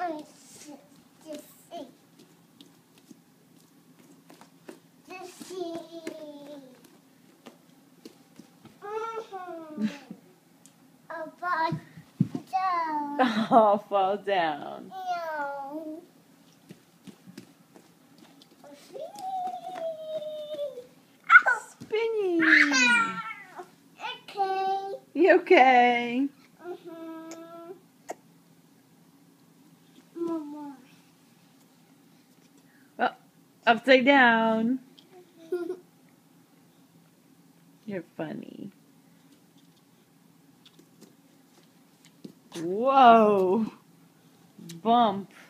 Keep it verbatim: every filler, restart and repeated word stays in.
Mommy, just see. Just see. Mm-hmm. I'll fall down. Oh, fall down. No. Spinning. Okay. You okay? Mm-hmm. Mama. Oh, upside down. You're funny. Whoa. Bump.